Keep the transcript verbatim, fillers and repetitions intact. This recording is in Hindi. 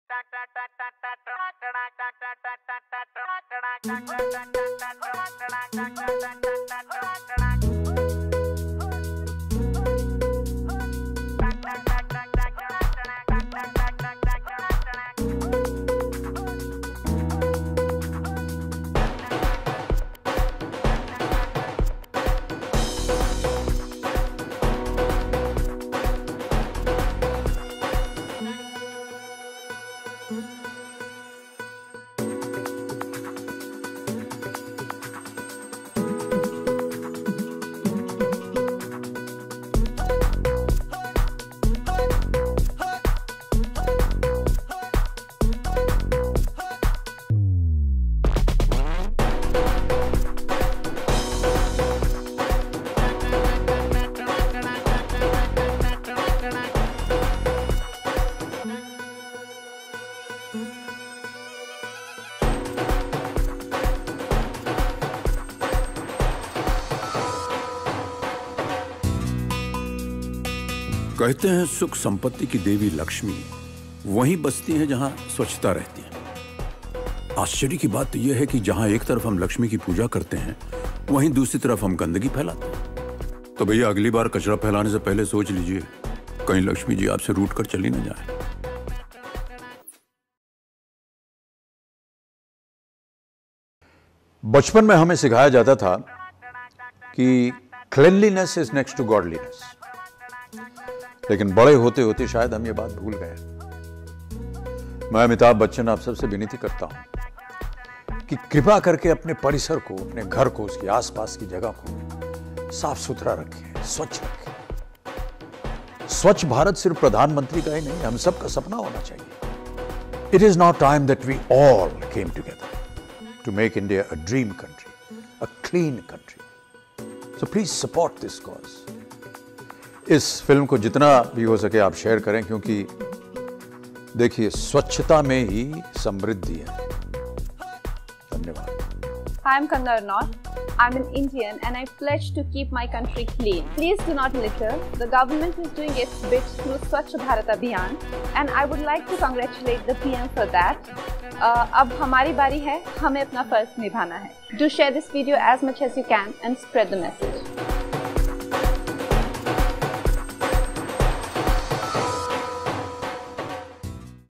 कहते हैं सुख संपत्ति की देवी लक्ष्मी वहीं बसती है जहां स्वच्छता रहती है। आश्चर्य की बात तो यह है कि जहां एक तरफ हम लक्ष्मी की पूजा करते हैं वहीं दूसरी तरफ हम गंदगी फैलाते हैं। तो भैया अगली बार कचरा फैलाने से पहले सोच लीजिए कहीं लक्ष्मी जी आपसे रूठ कर चली न जाए। बचपन में हमें सिखाया जाता था कि cleanliness is next to godliness, लेकिन बड़े होते होते शायद हम ये बात भूल गए। मैं अमिताभ बच्चन आप सबसे विनती करता हूं कि कृपा करके अपने परिसर को, अपने घर को, उसके आसपास की जगह को साफ सुथरा रखें, स्वच्छ रखें। स्वच्छ भारत सिर्फ प्रधानमंत्री का ही नहीं, हम सबका सपना होना चाहिए। It is now time that we all came together to make India a dream country, a clean country. So please support this cause. इस फिल्म को जितना भी हो सके आप शेयर करें, क्योंकि देखिए स्वच्छता में ही समृद्धि है। धन्यवाद। Hi, I'm Kandarna. I'm an Indian and I pledge to keep my country clean. Please do not litter. The government is doing its bit through Swachh Bharat Mission and I would like to congratulate the P M for that. Uh, अब हमारी बारी है, हमें अपना फर्ज निभाना है. Do share this video as much as you can and spread the message.